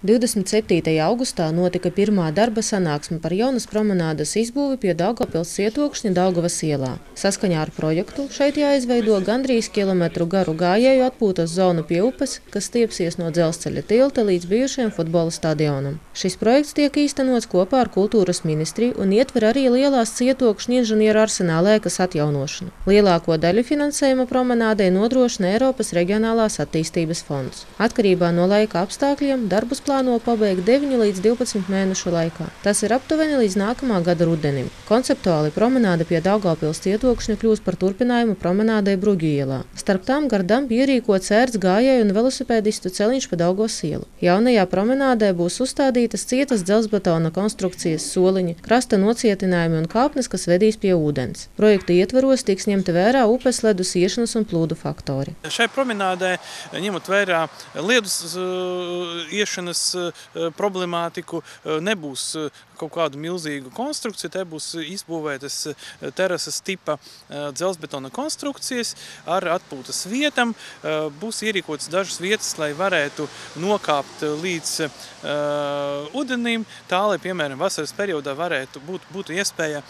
27. augustā notika pirmā darba sanāksme par jaunas promenādes izbūvi pie Daugavpils cietokšņa Daugavas ielā. Saskaņā ar projektu šeit jāizveido gandrīz kilometru garu gājēju atpūtas zonu pie upes, kas stiepsies no dzelzceļa tilta līdz bijušajam futbola stadionam. Šis projekts tiek īstenots kopā ar Kultūras ministriju un ietver arī lielās cietokšņa inženieru arsenāla ēkas atjaunošanu. Lielāko daļu finansējuma promenādei nodrošina Eiropas Reģionālās attīstības fonds. Atkarībā no laika apstākļiem darbus plāno pabeigt 9 līdz 12 mēnešu laikā. Tas ir aptuveni līdz nākamā gada rudenim. Konceptuāli promenāde pie Daugavpils cietokšņa kļūs par turpinājumu promenādei Bruģu ielā. Starp tām gardam ierīkots ērts gājēju un velosipēdistu celiņš pa Daugavas ielu. Jaunajā promenādē būs uzstādītas cietas dzelzbetona konstrukcijas soliņi, krasta nocietinājumi un kāpnes, kas vedīs pie ūdens. Projekta ietvaros tiks ņemti vērā upes ledus iešanas un plūdu faktori. Šai promenādē, ņemot vērā ledus iešanas problemātiku, nebūs kaut kādu milzīgu konstrukciju, te būs izbūvētas terases tipa dzelzbetona konstrukcijas ar atpūtas vietam. Būs ierīkotas dažas vietas, lai varētu nokāpt līdz udenim, tā, lai, piemēram, vasaras periodā būtu iespēja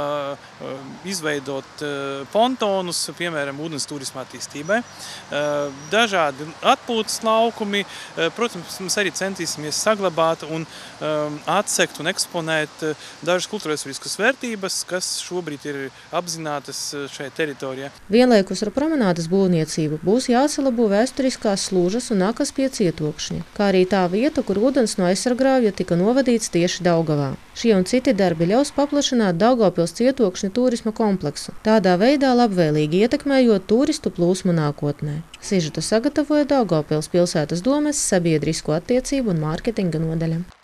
izveidot pontonus, piemēram, ūdens turisma attīstībai. Dažādi atpūtas laukumi, protams, mēs arī centīsimies saglabāt un atsekt un eksponēt dažas kultūrvēsturiskas vērtības, kas šobrīd ir apzinātas šajā teritorijā. Vienlaikus ar promenādes būvniecību būs jāsalabo vēsturiskās slūžas un akas pie cietokšņa, kā arī tā vieta, kur ūdens no aizsarggrāvja tika novadīts tieši Daugavā. Šie un citi darbi ļaus paplašināt Daugavpils cietokšņa turisma kompleksu, tādā veidā labvēlīgi ietekmējot turistu plūsmu nākotnē. Sižetu sagatavoja Daugavpils pilsētas domes sabiedrisko attiecību un mārketinga nodaļa.